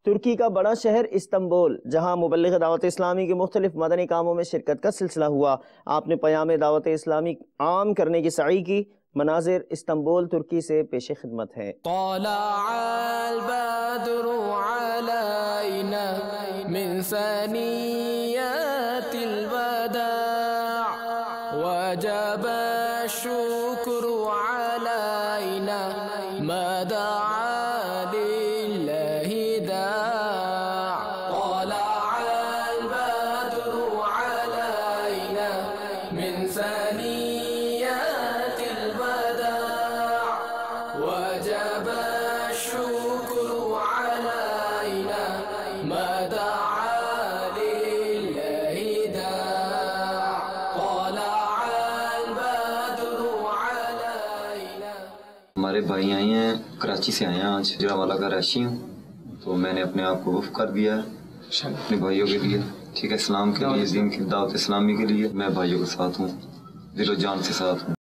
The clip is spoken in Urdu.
ترکی کا بڑا شہر استنبول، جہاں مبلغ دعوت اسلامی کے مختلف مدنی کاموں میں شرکت کا سلسلہ ہوا۔ آپ نے پیام دعوت اسلامی عام کرنے کی سعی کی۔ مناظر استنبول ترکی سے پیش خدمت ہیں۔ طلع البدر علينا من ثنيات الوداع وجب الشكر علينا ما دعا لله داع طلع البدر علينا من ثنيات الوداع وجب الشكر علينا ما دعا لله داع طلع البدر علينا۔ ہمارے بھائی آئے ہیں، کراچی سے آئے ہیں آج، جڑاوالا کا رہائشی ہوں، تو میں نے اپنے آپ کو وقف کر دیا ہے اپنے بھائیوں کے لیے، ٹھیک ہے، اسلام کے لیے، دین کی دعوت اسلامی کے لیے۔ میں بھائیوں کے ساتھ ہوں، دل و جان سے ساتھ ہوں۔